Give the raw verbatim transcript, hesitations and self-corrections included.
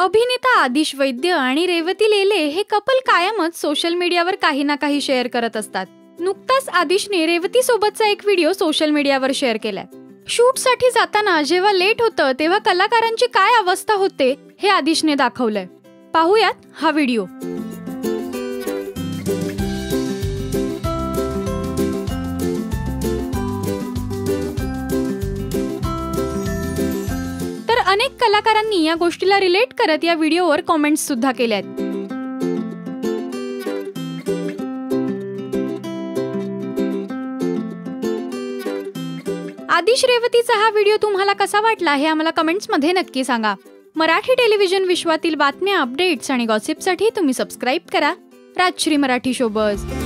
अभिनेता आदिश वैद्य आणि रेवती लेले हे कपल कायमच सोशल मीडियावर काही ना काही शेअर करत असतात. नुकताच आदिशने रेवती सोबतचा एक व्हिडिओ सोशल मीडियावर शेअर केलाय. शूटसाठी जाताना जेव्हा लेट होतं तेव्हा कलाकारांची काय अवस्था होते हे आदिशने दाखवलंय. पाहूयात हा व्हिडिओ. तर अनेक कलाकारांनी या गोष्टीला रिलेट करत या व्हिडिओवर कॉमेंट्स सुद्धा केल्यात. आदिश रेवतीचा हा व्हिडिओ तुम्हाला कसा वाटला हे आम्हाला कमेंट्समध्ये नक्की सांगा. मराठी टेलिव्हिजन विश्वातील बातम्या, अपडेट्स आणि गॉसिपसाठी तुम्ही सबस्क्राईब करा राजश्री मराठी शोबज.